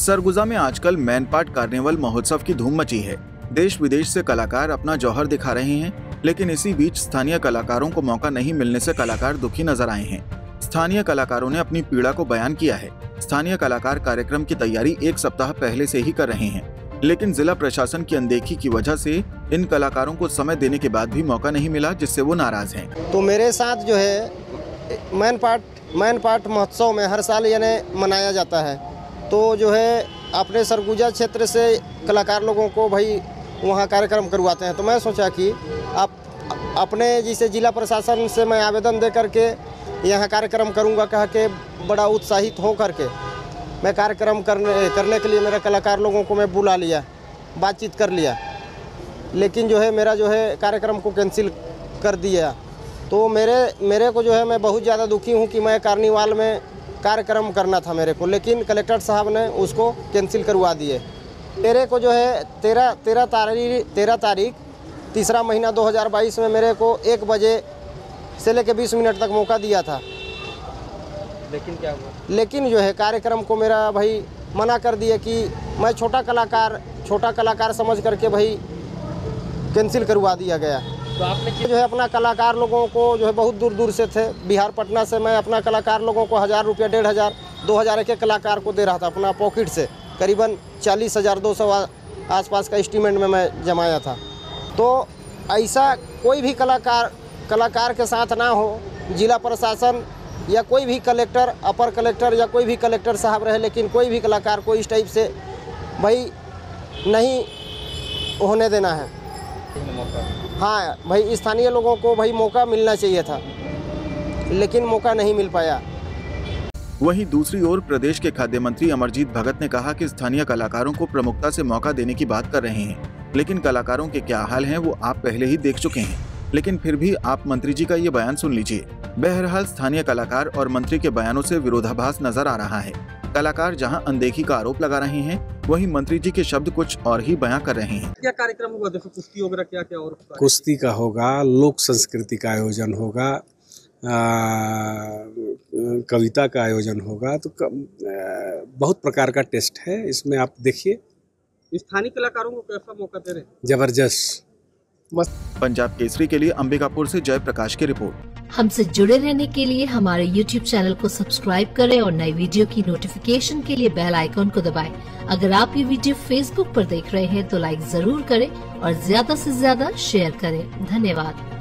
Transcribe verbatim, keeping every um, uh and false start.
सरगुजा में आजकल मैनपाट कार्निवल महोत्सव की धूम मची है। देश विदेश से कलाकार अपना जौहर दिखा रहे हैं, लेकिन इसी बीच स्थानीय कलाकारों को मौका नहीं मिलने से कलाकार दुखी नजर आए हैं। स्थानीय कलाकारों ने अपनी पीड़ा को बयान किया है। स्थानीय कलाकार कार्यक्रम की तैयारी एक सप्ताह पहले से ही कर रहे हैं, लेकिन जिला प्रशासन की अनदेखी की वजह से इन कलाकारों को समय देने के बाद भी मौका नहीं मिला, जिससे वो नाराज हैं। तो मेरे साथ जो है मैनपाट मैनपाट महोत्सव में हर साल यानी मनाया जाता है, तो जो है अपने सरगुजा क्षेत्र से कलाकार लोगों को भाई वहाँ कार्यक्रम करवाते हैं। तो मैं सोचा कि आप अपने जैसे जिला प्रशासन से मैं आवेदन दे करके यहाँ कार्यक्रम करूँगा, कह के बड़ा उत्साहित हो करके मैं कार्यक्रम करने करने के लिए मेरे कलाकार लोगों को मैं बुला लिया, बातचीत कर लिया, लेकिन जो है मेरा जो है कार्यक्रम को कैंसिल कर दिया। तो मेरे मेरे को जो है मैं बहुत ज़्यादा दुखी हूँ कि मैं कार्निवाल में कार्यक्रम करना था मेरे को, लेकिन कलेक्टर साहब ने उसको कैंसिल करवा दिए। मेरे को जो है तेरह तेरह तारीख तेरह तारीख तीसरा महीना दो हज़ार बाईस में मेरे को एक बजे से लेकर बीस मिनट तक मौका दिया था, लेकिन क्या हुआ? लेकिन जो है कार्यक्रम को मेरा भाई मना कर दिए कि मैं छोटा कलाकार छोटा कलाकार समझ करके भाई कैंसिल करवा दिया गया। तो आपने जो है अपना कलाकार लोगों को जो है बहुत दूर दूर से थे, बिहार पटना से मैं अपना कलाकार लोगों को हज़ार रुपया डेढ़ हज़ार दो हज़ार एक एक कलाकार को दे रहा था अपना पॉकेट से, करीबन चालीस हज़ार दो सौ आसपास का एस्टीमेट में मैं जमाया था। तो ऐसा कोई भी कलाकार कलाकार के साथ ना हो, जिला प्रशासन या कोई भी कलेक्टर, अपर कलेक्टर या कोई भी कलेक्टर साहब रहे, लेकिन कोई भी कलाकार को इस टाइप से भाई नहीं होने देना है। हाँ भाई, स्थानीय लोगों को भाई मौका मिलना चाहिए था, लेकिन मौका नहीं मिल पाया। वहीं दूसरी ओर प्रदेश के खाद्य मंत्री अमरजीत भगत ने कहा कि स्थानीय कलाकारों को प्रमुखता से मौका देने की बात कर रहे हैं, लेकिन कलाकारों के क्या हाल हैं वो आप पहले ही देख चुके हैं। लेकिन फिर भी आप मंत्री जी का ये बयान सुन लीजिए। बहरहाल स्थानीय कलाकार और मंत्री के बयानों से विरोधाभास नजर आ रहा है। कलाकार जहां अनदेखी का आरोप लगा रहे हैं, वहीं मंत्री जी के शब्द कुछ और ही बयां कर रहे हैं। क्या कार्यक्रम होगा? देखो कुश्ती वगैरह क्या क्या और कुश्ती का होगा, लोक संस्कृति का आयोजन होगा, कविता का आयोजन होगा, तो क, आ, बहुत प्रकार का टेस्ट है इसमें। आप देखिए स्थानीय कलाकारों को कैसा मौका दे रहे हैं? जबरदस्त। पंजाब केसरी के लिए अंबिकापुर से जय प्रकाश की रिपोर्ट। हमसे जुड़े रहने के लिए हमारे यूट्यूब चैनल को सब्सक्राइब करें और नई वीडियो की नोटिफिकेशन के लिए बेल आइकॉन को दबाएं। अगर आप ये वीडियो फेसबुक पर देख रहे हैं तो लाइक जरूर करें और ज्यादा से ज्यादा शेयर करें। धन्यवाद।